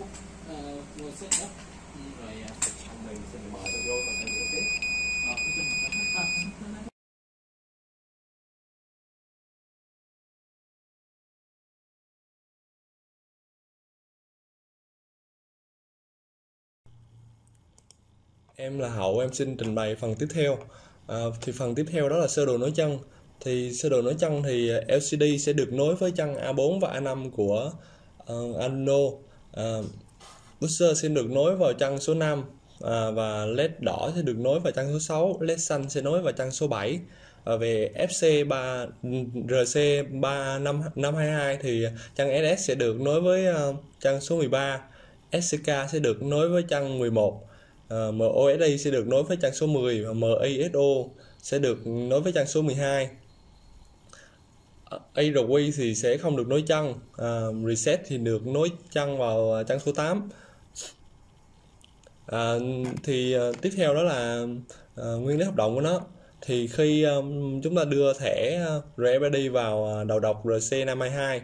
Phúc mua set đất rồi mình sẽ mở được vô và mình được tiếp. Em là Hậu, em xin trình bày phần tiếp theo. Thì phần tiếp theo đó là sơ đồ nối chân. Thì sơ đồ nối chân thì LCD sẽ được nối với chân A4 và A5 của Arduino. Booster sẽ được nối vào chân số 5, và LED đỏ sẽ được nối vào chân số 6, LED xanh sẽ nối vào chân số 7. Về FC3 RC3522 thì chân SS sẽ được nối với chân số 13, SCK sẽ được nối với chân 11, MOSI sẽ được nối với chân số 10 và MISO sẽ được nối với chân số 12. ARQ thì sẽ không được nối chân. Reset thì được nối chân vào chân số 8. Tiếp theo đó là nguyên lý hoạt động của nó. Thì khi chúng ta đưa thẻ RFID vào đầu đọc RC522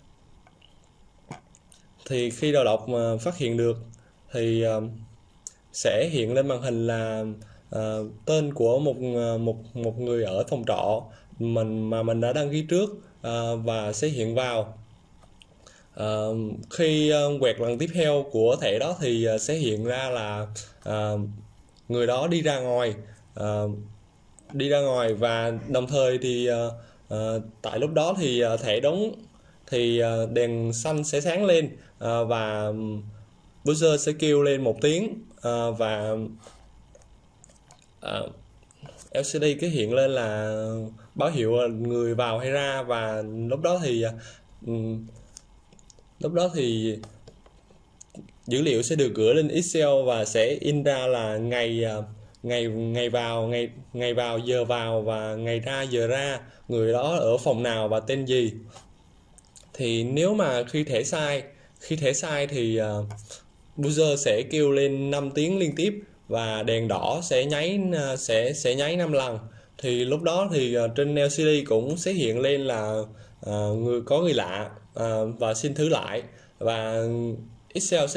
thì khi đầu đọc phát hiện được thì sẽ hiện lên màn hình là tên của một người ở phòng trọ mình đã đăng ký trước, và sẽ hiện vào. Khi quẹt lần tiếp theo của thẻ đó thì sẽ hiện ra là người đó đi ra ngoài, và đồng thời thì tại lúc đó thì thẻ đúng thì đèn xanh sẽ sáng lên, và buzzer sẽ kêu lên một tiếng, và LCD cái hiện lên là báo hiệu người vào hay ra. Và lúc đó thì dữ liệu sẽ được gửi lên Excel và sẽ in ra là ngày vào, giờ vào, và ngày ra, giờ ra, người đó ở phòng nào và tên gì. Thì nếu mà khi thẻ sai thì buzzer sẽ kêu lên 5 tiếng liên tiếp và đèn đỏ sẽ nháy 5 lần. Thì lúc đó thì trên LCD cũng sẽ hiện lên là có người lạ, và xin thử lại. Và Excel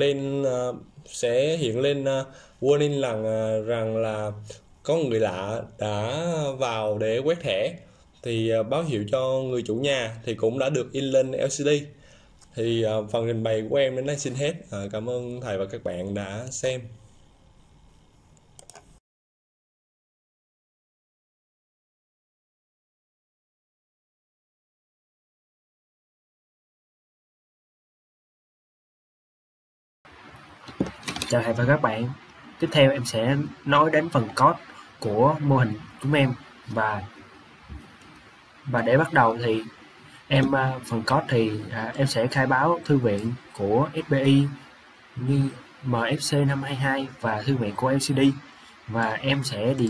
sẽ hiện lên warning rằng là có người lạ đã vào để quét thẻ, thì báo hiệu cho người chủ nhà thì cũng đã được in lên LCD. Thì phần trình bày của em đến đây xin hết. Cảm ơn thầy và các bạn đã xem. Chào thầy và các bạn. Tiếp theo em sẽ nói đến phần code của mô hình chúng em. Và để bắt đầu thì phần code thì em sẽ khai báo thư viện của SPI như MFC 522 và thư viện của LCD. Và em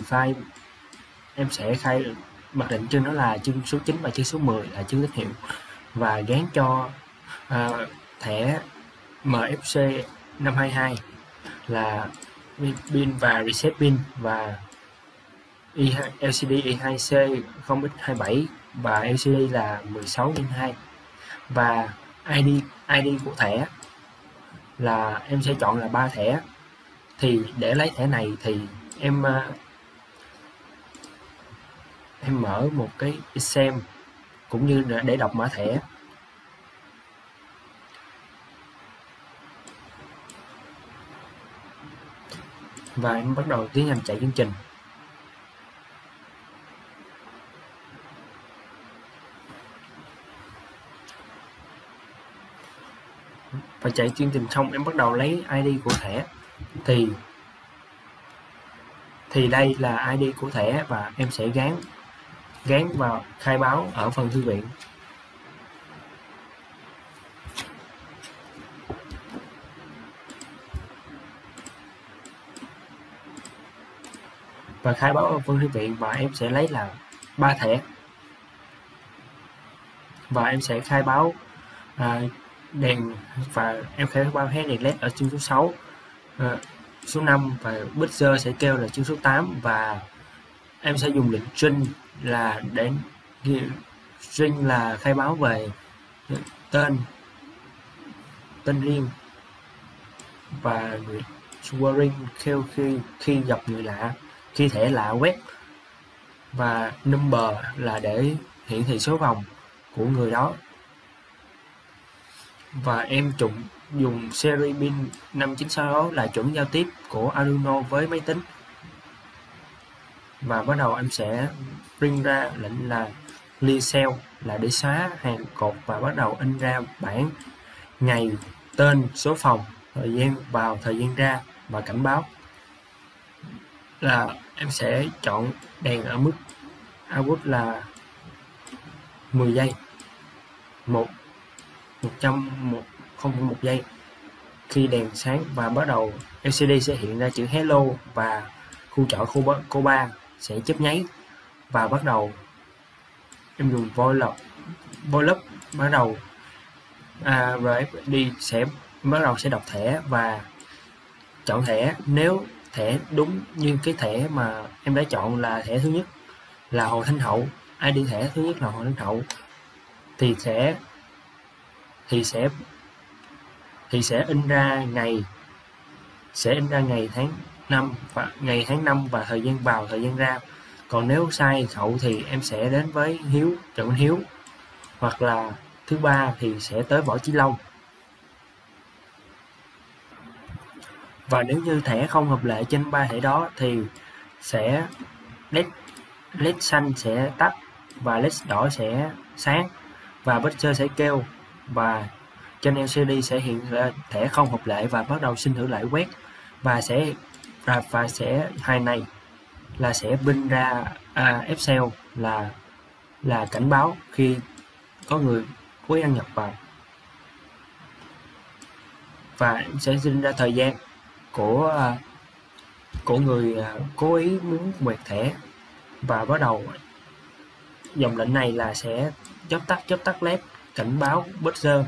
sẽ khai mặc định chương đó là chương số 9 và chương số 10 là chương tín hiệu, và gán cho thẻ MFC 522 là pin và reset pin, và LCD E2C 0x27 và LCD là 16x2. Và ID của thẻ là em sẽ chọn là 3 thẻ. Thì để lấy thẻ này thì em mở một cái xem cũng như để đọc mã thẻ. Và em bắt đầu tiến hành chạy chương trình. Và chạy chương trình xong em bắt đầu lấy ID của thẻ. Thì đây là ID của thẻ và em sẽ gán vào khai báo ở phần thư viện. Và khai báo ở phần thư viện, và em sẽ lấy là 3 thẻ. Và em sẽ khai báo đèn, và em khai báo hết đèn LED ở chương số 6, số 5, và buzzer sẽ kêu là chương số 8. Và em sẽ dùng lệnh string là khai báo về tên riêng, và người swearing khi gặp người lạ, khi thẻ lạ quét, và number là để hiển thị số vòng của người đó. Và em dùng series pin 5966 là chuẩn giao tiếp của Arduino với máy tính. Và bắt đầu em sẽ print ra lệnh là clear cell là để xóa hàng cột, và bắt đầu in ra bảng ngày, tên, số phòng, thời gian vào, thời gian ra và cảnh báo. Là em sẽ chọn đèn ở mức output là 10 giây, 1 giây khi đèn sáng, và bắt đầu LCD sẽ hiện ra chữ hello và khu chợ cô ba sẽ chớp nháy. Và bắt đầu em dùng void bắt đầu RFID sẽ đọc thẻ và chọn thẻ. Nếu thẻ đúng như cái thẻ mà em đã chọn là thẻ thứ nhất là Hồ Thanh Hậu, ID thẻ thứ nhất là Hồ Thanh Hậu, thì sẽ in ra ngày, tháng năm và thời gian vào, thời gian ra. Còn nếu sai Hậu thì em sẽ đến với Trần Minh Hiếu, hoặc là thứ ba thì sẽ tới Võ Chí Long. Và nếu như thẻ không hợp lệ trên 3 thẻ đó thì sẽ led xanh sẽ tắt và led đỏ sẽ sáng, và buzzer sẽ kêu, và trên LCD sẽ hiện ra thẻ không hợp lệ và bắt đầu xin thử lại quét, và sẽ hai này là sẽ binh ra Excel là cảnh báo khi có người cố ý đăng nhập vào, và sẽ sinh ra thời gian của người cố ý muốn quẹt thẻ. Và bắt đầu dòng lệnh này là sẽ chớp tắt led cảnh báo buzzer.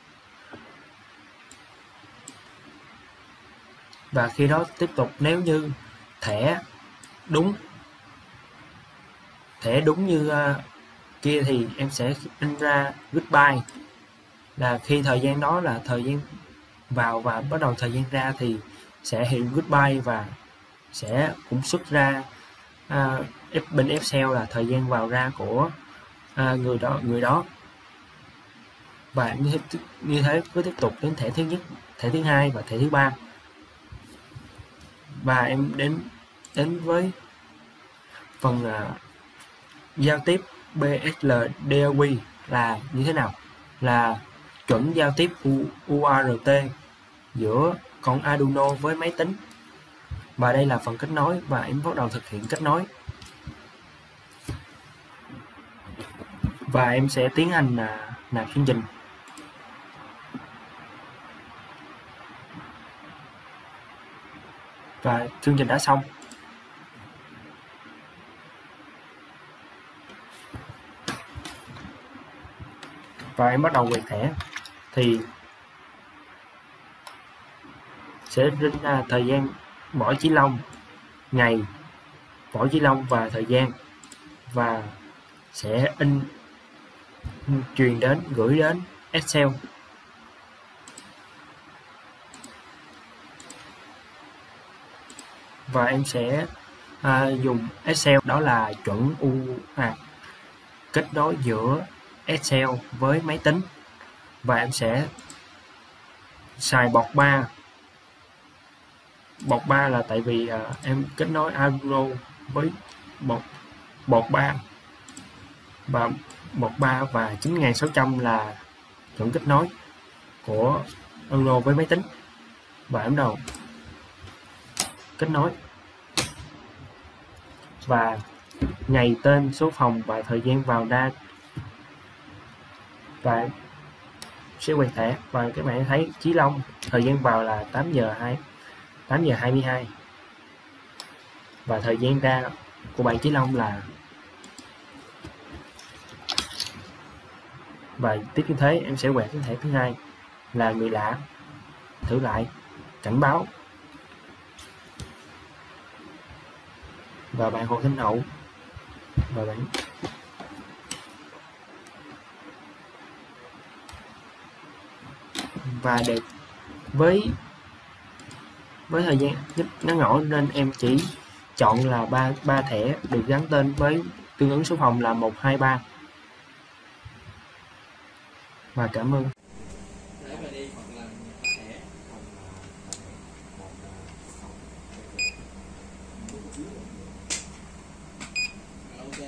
Và khi đó tiếp tục, nếu như thẻ đúng như kia thì em sẽ in ra goodbye, là khi thời gian đó là thời gian vào, và bắt đầu thời gian ra thì sẽ hiện goodbye, và sẽ cũng xuất ra bên Excel là thời gian vào ra của người đó. Và như thế cứ tiếp tục đến thẻ thứ nhất, thẻ thứ hai và thẻ thứ ba. Và em đến với phần giao tiếp BSL DOQ là như thế nào, là chuẩn giao tiếp UART giữa con Arduino với máy tính. Và đây là phần kết nối, và em bắt đầu thực hiện kết nối. Và em sẽ tiến hành nạp chương trình. Và chương trình đã xong. Và em bắt đầu quẹt thẻ thì sẽ sinh ra thời gian Võ Chí Long, ngày Võ Chí Long và thời gian, và sẽ gửi đến Excel. Và em sẽ dùng Excel, đó là chuẩn kết nối giữa Excel với máy tính. Và em sẽ xài bọt 3. Bọt 3 là tại vì em kết nối Arduino với bọt 3, và bọt 3 và 9600 là chuẩn kết nối của Arduino với máy tính. Và em đầu kết nối, và ngày, tên, số phòng và thời gian vào ra, và sẽ quẹt thẻ. Và các bạn thấy Chí Long thời gian vào là 8 giờ 22, và thời gian ra của bạn Chí Long là, và tiếp như thế em sẽ quẹt cái thẻ thứ hai là người lạ, thử lại, cảnh báo, và bạn Hồ Thanh Hậu, và bạn và để với với thời gian giúp nó nhỏ nên em chỉ chọn là ba thẻ được gắn tên với tương ứng số phòng là 123. Và cảm ơn. Để mà đi hoặc là thẻ hoặc là một ok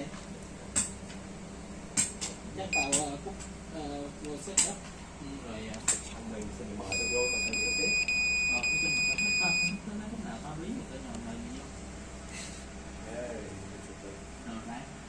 chắc tao Phúc vô xếp đất rồi anh mình sẽ mời tao vô và tao giữ tiếp nói chung là tao thấy tao lúc nào tao lý thì tao nhờ mày nhiều rồi đấy